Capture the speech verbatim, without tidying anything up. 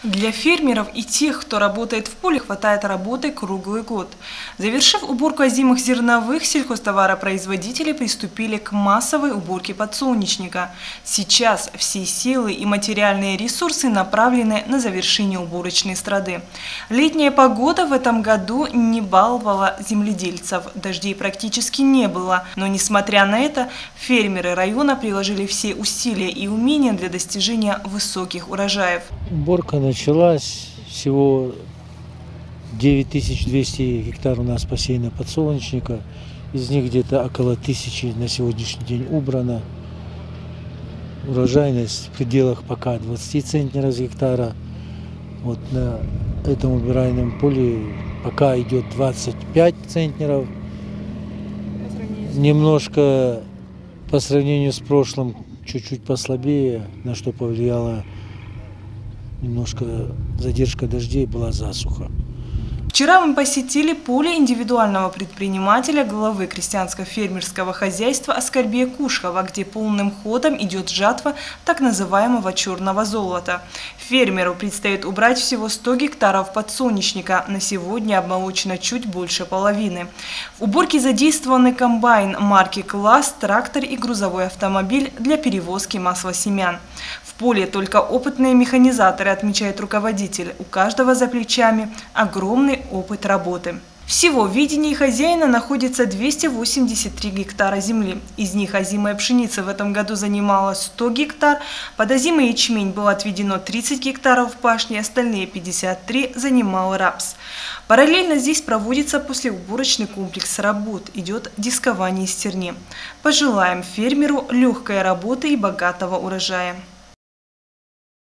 Для фермеров и тех, кто работает в поле, хватает работы круглый год. Завершив уборку озимых зерновых, сельхозтоваропроизводители приступили к массовой уборке подсолнечника. Сейчас все силы и материальные ресурсы направлены на завершение уборочной страды. Летняя погода в этом году не баловала земледельцев. Дождей практически не было. Но несмотря на это, фермеры района приложили все усилия и умения для достижения высоких урожаев. Уборка началась, всего девять тысяч двести гектар у нас посеяно подсолнечника, из них где-то около тысячи на сегодняшний день убрано. Урожайность в пределах пока двадцати центнеров с гектара. Вот на этом убираемом поле пока идет двадцать пять центнеров. Немножко по сравнению с прошлым чуть-чуть послабее, на что повлияло немножко задержка дождей, была засуха. Вчера мы посетили поле индивидуального предпринимателя, главы крестьянско-фермерского хозяйства Аскарбея Кушхова, где полным ходом идет жатва так называемого черного золота. Фермеру предстоит убрать всего сто гектаров подсолнечника. На сегодня обмолочено чуть больше половины. В уборке задействованы комбайн марки «Класс», трактор и грузовой автомобиль для перевозки маслосемян. В поле только опытные механизаторы, отмечает руководитель. У каждого за плечами огромный опыт работы. Всего в ведении хозяина находится двести восемьдесят три гектара земли. Из них озимая пшеница в этом году занимала сто гектар, под озимый ячмень было отведено тридцать гектаров пашни, остальные пятьдесят три занимал рапс. Параллельно здесь проводится послеуборочный комплекс работ, идет дискование стерни. Пожелаем фермеру легкой работы и богатого урожая.